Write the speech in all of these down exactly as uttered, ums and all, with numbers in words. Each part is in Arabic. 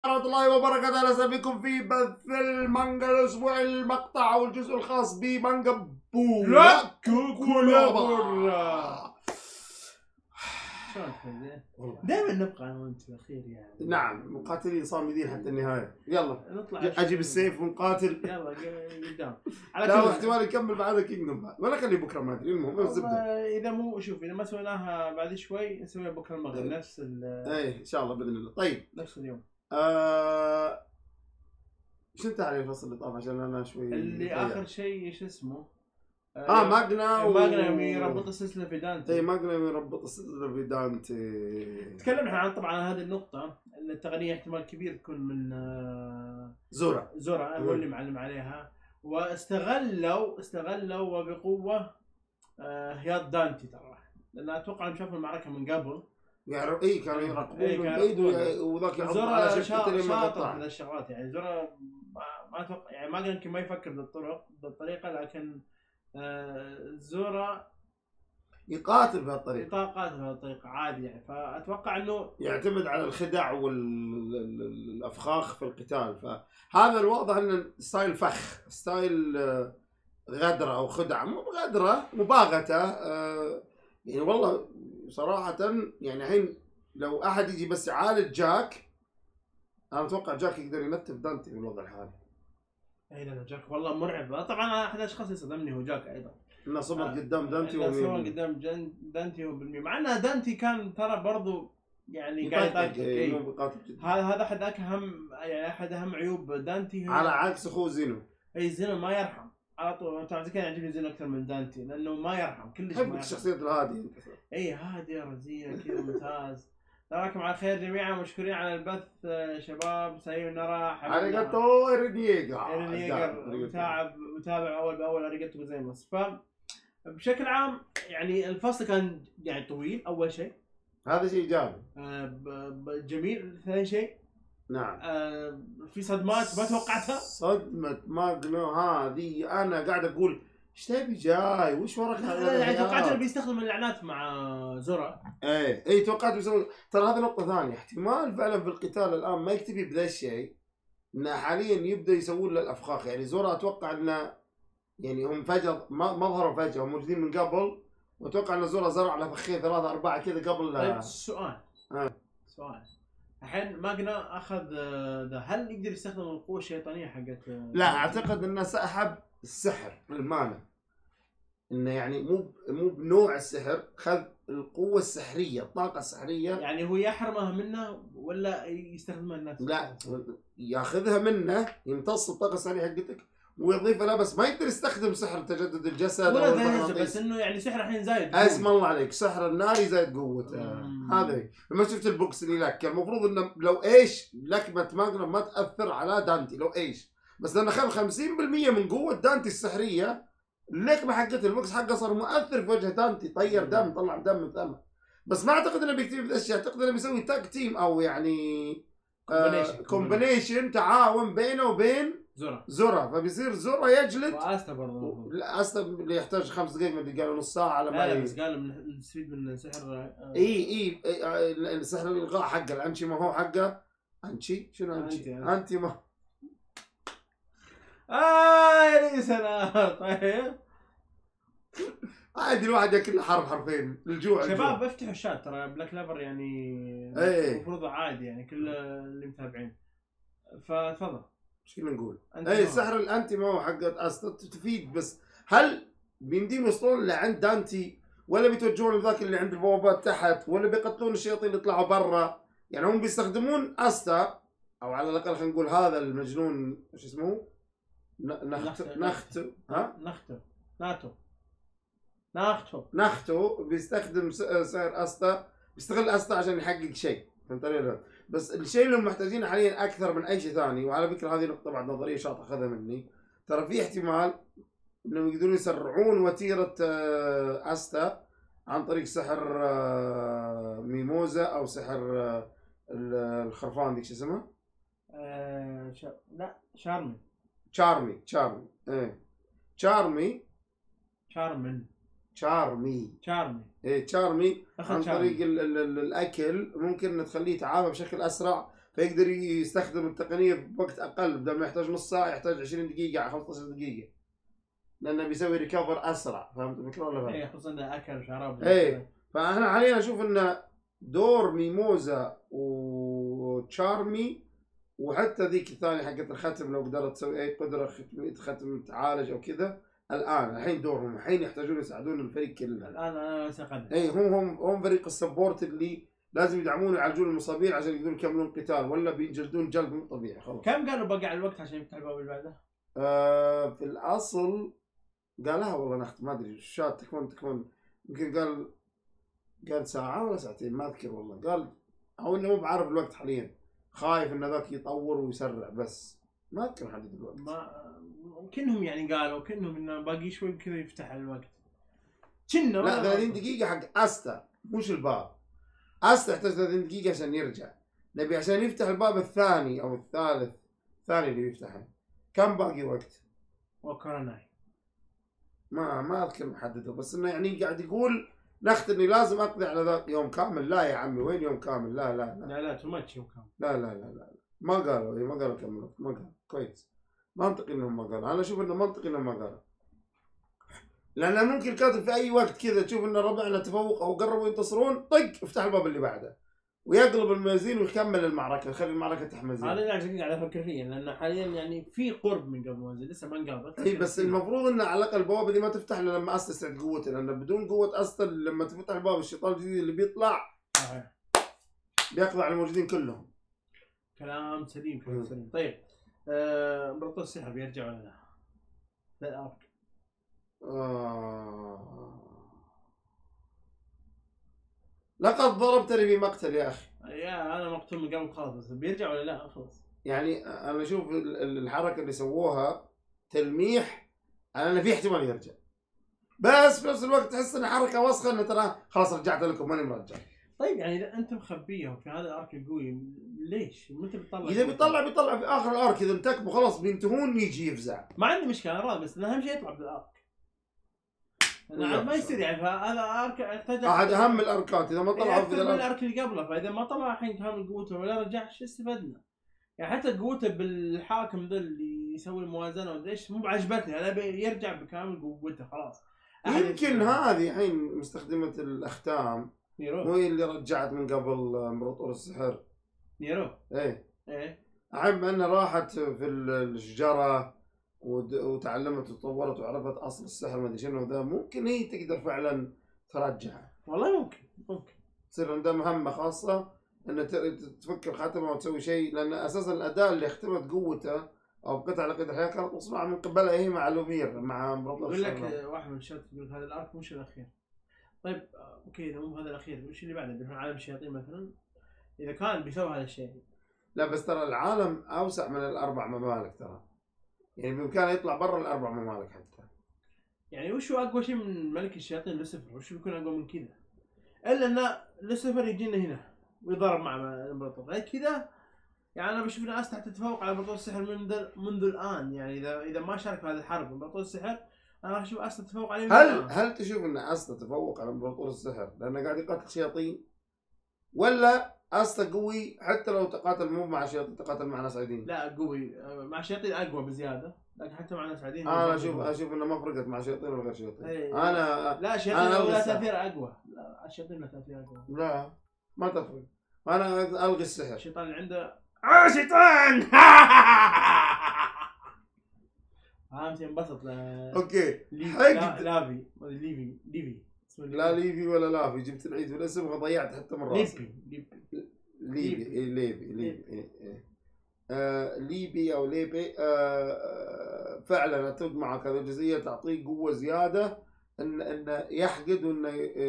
ورحمة الله وبركاته. أهلا وسهلا بكم في بث المانجا الأسبوعي، المقطع أو الجزء الخاص بمانجا بولاك كولابورا. دائما نبقى انا وانت في الاخير يعني. نعم، مقاتلين صامدين حتى النهاية. يلا نطلع أجيب السيف ونقاتل. يلا قدام. لا احتمال نكمل بعد كينجدوم بعد، ولا خلي بكرة ما أدري. المهم إذا مو شوف إذا ما سويناها بعد شوي نسويها بكرة المغرب نفس ال إيه إن شاء الله بإذن الله. طيب نفس اليوم. آه... شو عليه الفصل اللي طاف عشان أنا شوي اللي طيب. آخر شيء شو اسمه؟ اه ماجنا و... ماجنا يربط السلسله في دانتي. اي ماجنا يربط السلسله في دانتي. تكلمنا عن طبعا عن هذه النقطه ان التقنيه احتمال كبير تكون من زورا زورا هو اللي معلم عليها، واستغلوا استغلوا وبقوه هياط دانتي ترى، لان اتوقع انهم شافوا المعركه من قبل يعني اي كانوا يراقبون من بعيد وذاك يعض على شكل شاطر على الشغلات. يعني زورا ما اتوقع يعني ما يمكن ما يفكر بالطرق بالطريقه، لكن آه زورا يقاتل بهالطريقه يقاتل بهالطريقه عادي يعني. فاتوقع انه يعتمد على الخدع والافخاخ في القتال. فهذا الواضح انه ستايل فخ، ستايل غدره او خدعه، مو غدره مباغته. آه يعني والله صراحه يعني الحين لو احد يجي بس يعالج جاك، انا اتوقع جاك يقدر ينتف دانتي بالوضع الحالي. اي لا جاك والله مرعب. طبعا احد الاشخاص يصدمني هو جاك ايضا، انه صمد آه قدام دانتي ومين صمد قدام دانتي هو بالمية، مع ان دانتي كان ترى برضو يعني قاعد يقاتل. هذا هذا احد اهم يعني احد اهم عيوب دانتي على عكس اخوه زينو. اي زينو ما يرحم على طول. انت كذا يعجبني زينو اكثر من دانتي لانه ما يرحم كلش. ما يرحم الشخصيات الهاديه انت. اي هاديه رزيه كذا ممتاز. تراكم على خير جميعا، مشكورين على البث شباب. سايونارا اريغاتو ارينييغا ارينييغا متابع متابع اول باول. اريغاتو جوزايماس. ف بشكل عام يعني الفصل كان يعني طويل اول شيء، هذا شيء ايجابي. آه جميل. ثاني شيء نعم آه في صدمات ما توقعتها. صدمة ماجنو هذه انا قاعد اقول ايش تبي جاي وش وراك هذا؟ يعني توقعت انه بيستخدم اللعنات مع زورا. ايه اي توقعت بيسوي. ترى هذه نقطة ثانية، احتمال فعلا في القتال الان ما يكتفي بذا الشيء، انه حاليا يبدا يسوون له الافخاخ. يعني زورا اتوقع انه يعني هم فجأة ما ما ظهروا فجأة، هم موجودين من قبل، واتوقع ان زورا زرع له فخين ثلاثة أربعة كذا قبل. طيب سؤال آه. سؤال الحين ماجنا اخذ ذا، هل يقدر يستخدم القوة الشيطانية حقت؟ لا اعتقد انه سحب السحر المانا، انه يعني مو مو بنوع السحر، خذ القوة السحرية، الطاقة السحرية. يعني هو يحرمها منه ولا يستخدمها لنفسه؟ لا ياخذها منه، يمتص الطاقة السحرية حقتك ويضيفها له، بس ما يقدر يستخدم سحر تجدد الجسد ولا ذهب، بس انه يعني سحر الحين زايد. اسم الله عليك، سحر الناري زايد قوته. هذا لما شفت البوكس اللي لك المفروض انه لو ايش لكمة ماجنا ما تاثر على دانتي لو ايش، بس لانه خذ خمسين بالمية من قوة دانتي السحرية، اللكمة حقت البوكس حقه صار مؤثر في وجه دانتي، طير دم، طلع دم من فمه. بس ما اعتقد انه بيكتفي بالاشياء، اعتقد انه بيسوي تاك تيم او يعني كومبينيشن آه تعاون بينه وبين زورا زورا فبيصير زورا يجلد. واستا برضه استا اللي يحتاج خمس دقائق ما قالوا نص ساعه على ما لا بس قالوا نستفيد من سحر. آه اي اي, أي سحر الالغاء حقه الانشي، ما هو حقه انشي شنو انشي انت, انت ما اه يا لي سلام. طيب عادي الواحد ياكل حرف حرفين الجوع. شباب بفتحوا الشات ترى بلاك ليفر يعني المفروض عادي يعني كل اللي متابعين. فتفضل ايش كنا نقول؟ اي سحر الانتي ما هو حق استا تفيد، بس هل بيمديهم يوصلون لعند دانتي ولا بيتوجهون لذاك اللي عند البوابات تحت، ولا بيقتلون الشياطين اللي يطلعوا برا؟ يعني هم بيستخدمون استا، او على الاقل خلينا نقول هذا المجنون ايش اسمه؟ نخت نخت ها؟ نختو ناتو نختو نختو بيستخدم سحر استا، بيستغل استا عشان يحقق شيء، فهمت علي؟ بس الشيء اللي محتاجينه حاليا اكثر من اي شيء ثاني، وعلى فكره هذه نقطه بعد نظريه شاطحه اخذها مني، ترى في احتمال انهم يقدرون يسرعون وتيره استا عن طريق سحر ميموزا او سحر الخرفان ذيك شو اسمها؟ آه ش... لا شارمي تشارمي تشارمي ايه تشارمي شارمن تشارمي تشارمي ايه تشارمي عن طريق ال ال ال الاكل ممكن تخليه يتعافى بشكل اسرع، فيقدر يستخدم التقنيه بوقت اقل، بدل ما يحتاج نص ساعه يحتاج عشرين دقيقه على خمسة عشر دقيقه، لانه بيسوي ريكفر اسرع. فهمت الفكره ولا لا؟ اي خصوصا انه اكل شراب. اي فانا حاليا اشوف ان دور ميموزا وتشارمي وحتى ذيك الثانيه حقت الختم، لو قدرت تسوي اي قدره ختم تعالج او كذا، الان الحين دورهم، الحين يحتاجون يساعدون الفريق كله. الان انا سقط. اي هم هم هم فريق السبورت اللي لازم يدعمون ويعالجون المصابين عشان يقدرون يكملون القتال، ولا بينجلدون جلد مو طبيعي خلاص. كم قالوا بقى على الوقت عشان يفتح الباب اللي بعده؟ آه في الاصل قالها والله نخت ما ادري شات تكون تكون يمكن قال قال ساعة ولا ساعتين ما اذكر والله، قال او انه مو بعارف الوقت حاليا، خايف ان ذاك يطور ويسرع، بس ما اذكر حدد الوقت. ما كأنهم يعني قالوا كأنهم انه باقي شوي كذا يفتح الوقت. كنا لا ثلاثين دقيقة حق استا مش الباب. استا يحتاج ثلاثين دقيقة عشان يرجع، نبي عشان يفتح الباب الثاني او الثالث الثاني اللي يفتحه كم باقي وقت؟ وكرناي ما ما اذكر محدده، بس انه يعني قاعد يقول نخت اني لازم اقضي على ذا يوم كامل. لا يا عمي وين يوم كامل؟ لا لا لا لا لا تو ماتش يوم كامل. لا لا لا لا ما قالوا ما قالوا كم وقت، ما قالوا كويس. منطقي انهم ما قالوا، انا اشوف انه منطقي انهم ما قالوا، لان ممكن كاتب في اي وقت كذا تشوف ان ربعنا تفوق او قربوا ينتصرون، طق افتح الباب اللي بعده ويقلب الموازين ويكمل المعركه، يخلي المعركه تحمزين. هذا اللي قاعد افكر فيه، لان حاليا يعني في قرب من قبل موازين لسه ما انقابت. اي بس المفروض ان على الاقل البوابه دي ما تفتح الا لما استا تستعد قوته، لان بدون قوه استا لما تفتح الباب الشيطان الجديد اللي بيطلع صحيح بيقضي على الموجودين كلهم. كلام سليم كلام سليم. طيب امبراطور آه السحر بيرجع ولا لا؟ لا الارك آه... لقد ضربتني في مقتل يا اخي. يا انا مقتول من قبل خلاص، بيرجع ولا لا خلاص؟ يعني انا اشوف الحركه اللي سووها تلميح على انه في احتمال يرجع، بس في نفس الوقت تحس ان حركه وسخه انه ترى خلاص رجعت لكم ماني مرجع. طيب يعني اذا انت مخبيهم في هذا الارك القوي ليش؟ متى بتطلع؟ اذا بيطلع بيطلع في اخر الارك، اذا انتكبوا خلاص بينتهون يجي يفزع. ما عندي مشكله انا راضي، بس اهم شيء يطلع بالارك. انا ما يصير يعني فهذا ارك يحتاج احد اهم الاركات، اذا ما طلع في الارك اللي قبله، فاذا ما طلع الحين كامل قوته ولا رجع ايش استفدنا؟ يعني حتى قوته بالحاكم ذا اللي يسوي الموازنه ولا ايش مو بعجبتني، انا يرجع بكامل قوته خلاص. يمكن هذه الحين مستخدمه الاختام نيرو هي اللي رجعت من قبل امبراطور السحر. نيرو ايه ايه احب انها راحت في الشجره وتعلمت وتطورت وعرفت اصل السحر ما ادري شنو ذا، ممكن هي تقدر فعلا ترجع. والله ممكن ممكن تصير عندها مهمه خاصه ان تفكر خاتمه وتسوي شيء، لان اساسا الاداه اللي اختمت قوته او قطع لقيت الحياه كانت مصنوعه من قبلها هي مع لومير مع امبراطور السحر. يقول لك واحد من الشات يقول هذا الارك مش الاخير. طيب اوكي اذا مو هذا الاخير وش اللي بعده؟ بيروح عالم الشياطين مثلا اذا كان بيسوي هذا الشيء. لا بس ترى العالم اوسع من الاربع ممالك ترى، يعني بامكانه يطلع برا الاربع ممالك حتى. يعني وش هو اقوى شيء من ملك الشياطين لوسيفر؟ وش بيكون اقوى من كذا؟ الا ان لوسيفر يجينا هنا ويضرب مع الامبراطور غير كذا. يعني انا بشوف ناس تحت تتفوق على امبراطور السحر منذ منذ الان، يعني اذا اذا ما شارك في هذه الحرب امبراطور السحر انا راح اشوف استا تتفوق عليه. هل الآن. هل تشوف ان استا تفوق على امبراطور السحر لانه قاعد يقاتل شياطين، ولا استا قوي حتى لو تقاتل مو مع شياطين تقاتل مع ناس عاديين؟ لا قوي مع شياطين اقوى بزياده، لكن حتى مع ناس عاديين انا اشوف اشوف انه ما فرقت مع شياطين ولا غير شياطين. ايه. انا لا شياطين لا تاثير اقوى، لا الشياطين له تاثير اقوى. لا ما تفرق، انا الغي السحر. الشيطان اللي عنده اه شيطان فهمت ينبسط. اوكي لا لافي ليفي ليفي لا ليفي ولا لافي، جبت العيد في الاسم وضيعت حتى من راسي. ليبي ليبي ليبي ليبي ليبي آه ليبي او ليبي آه فعلا اتفق معك، هذه الجزئيه تعطيه قوه زياده ان ان يحقد وانه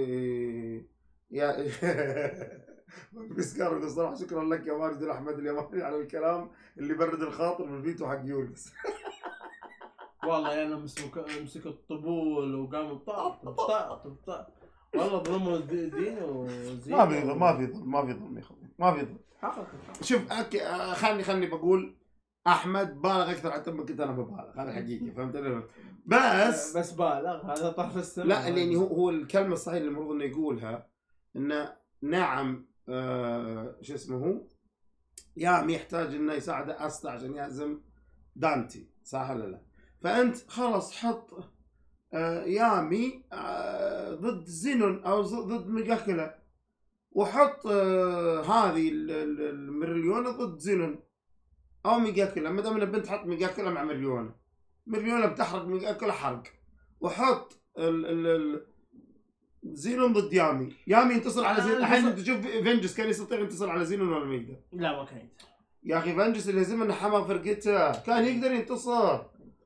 يا بسكار الصراحه. شكرا لك يا ماجد الاحمد اليماني على الكلام اللي برد الخاطر بالفيديو حق يونس. والله يعني مسكوا مسكوا الطبول وقاموا طاط طاط طاط والله ظلموا الدين وزين. ما في ظلم ما في ظلم ما في ظلم يا اخوي ما في ظلم. شوف أكي خلني خلني بقول احمد بالغ اكثر حتى ما كنت انا ببالغ، هذا حقيقي فهمت. بس بس بالغ هذا طرف السماء. لا لاني هو هو الكلمه الصحيحه اللي المفروض انه يقولها انه نعم آه شو اسمه هو يامي يحتاج انه يساعده استا عشان يهزم دانتي، صح ولا لا؟ فانت خلاص حط آه يامي آه ضد زينون او ضد ميجاكولا، وحط آه هذه الميرليونا ضد زينون او ميجاكولا. ما دام البنت حط ميجاكولا مع ميرليونا، ميرليونا بتحرق ميجاكولا حرق، وحط ال ال ال زينون ضد يامي، يامي ينتصر على زينون. الحين انت تشوف فينجس كان يستطيع ينتصر على زينون ولا ما يقدر؟ لا ما كان يقدر يا اخي. فينجس اللي زي ما حمى فرقته كان يقدر ينتصر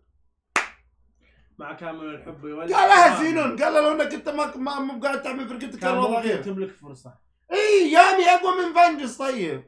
مع كامل الحب يولد. قالها زينون، قال له لو انك انت ما ما مو قاعد تعمل فرقتك كان الوضع غير. تملك فرصه. اي يامي اقوى من فينجس. طيب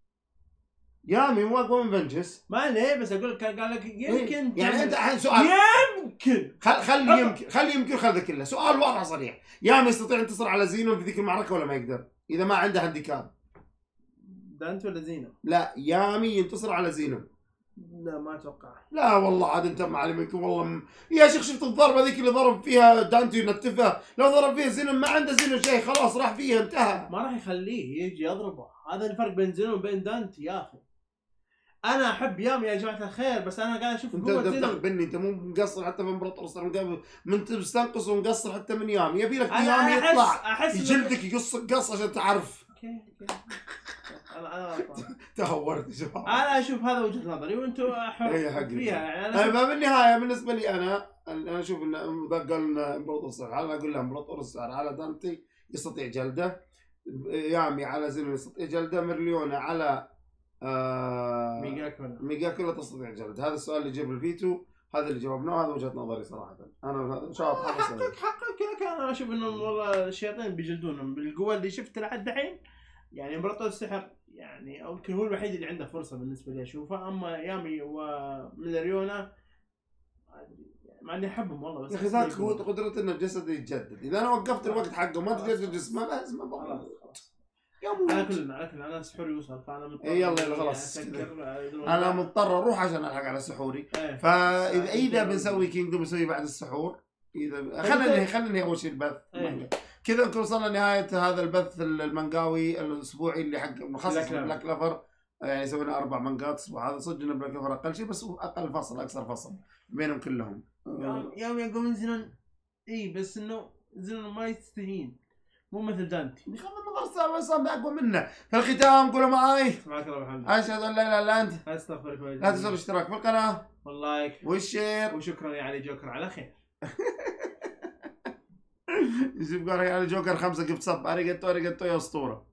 يامي مو اقوى من فينجس. ما عليه، بس اقول لك قال لك يمكن إيه؟ يعني انت الحين سؤال يمكن خل خلي يمكن خلي يمكن خذ كله سؤال واضح صريح. يامي يستطيع ينتصر على زينون في ذيك المعركه ولا ما يقدر؟ اذا ما عنده هانديكاب. دانت ولا زينون؟ لا يامي ينتصر على زينون. لا ما اتوقع. لا والله عاد انت معلمك والله م... يا شيخ شفت الضربه ذيك اللي ضرب فيها دانتي ونتفه؟ لو ضرب فيها زينون ما عنده زينون شيء، خلاص راح فيها انتهى. ما راح يخليه يجي يضربه، هذا الفرق بين زينون وبين دانتي يا اخي. انا احب يامي يا جماعه الخير، بس انا قاعد اشوف انت قوه زينون. تخبرني انت مو مقصر حتى من امبراطور صار من مستنقص ومقصر حتى من يامي. يبي لك أنا يامي أحس يطلع أحس يجلدك يقصك قص عشان تعرف. اوكي اوكي انا انا غلطان. تهورت يا شباب. انا اشوف هذا وجهه نظري وانتم إيه حر حقيقي. فيها يعني. أنا انا ما بالنهايه بالنسبه لي انا انا اشوف ان ذا قال لنا امبراطور السحر، انا اقول له امبراطور السحر على دانتي يستطيع جلده، يامي على زينون يستطيع جلده، ميرليونا على آه ميجاكولا ميجاكولا تستطيع جلد. هذا السؤال اللي جاب الفيتو، هذا اللي جاوبناه، هذا وجهه نظري صراحه. انا شاطر حقك حقك لك. انا اشوف انهم والله الشياطين بيجلدونهم بالقوه اللي شفت لحد الحين. يعني امبراطور السحر يعني يمكن هو الوحيد اللي عنده فرصه بالنسبه لي اشوفه. اما يامي وميلاريونا مع اني احبهم والله، بس يا اخي ذاك قدرته ان الجسد يتجدد. اذا انا وقفت الوقت حقه ما تجدد جسمه بس ما بقى. على كل على كل انا سحوري يوصل، فانا مضطر. اي يلا يلا خلاص انا مضطر اروح عشان الحق على سحوري. ايه. فاذا اذا بنسوي كينجدوم نسوي بعد السحور. اذا خلينا خلينا ننهي اول شيء البث. ايه. كذا نكون وصلنا لنهايه هذا البث المانجاوي الاسبوعي اللي حق مخصص بلاك لافر. يعني سوينا اربع مانجات الاسبوع هذا. صدقنا بلاك لافر اقل شيء، بس اقل فصل اكثر فصل بينهم كلهم. يوم يقوم من زينون. اي بس انه زينون ما يستهين، مو مثل دانتي. بغض النظر صار صار اقوى منه. في الختام قولوا معي سبحانك اللهم وبحمدك، اشهد ان لا اله الا انت استغفرك واتوب لا تنسوا الاشتراك في القناه واللايك والشير. وشكرا يا علي جوكر على خير. يجيب قاري على جوكر خمسه قبت صب اريجاتو اريجاتو يا اسطوره.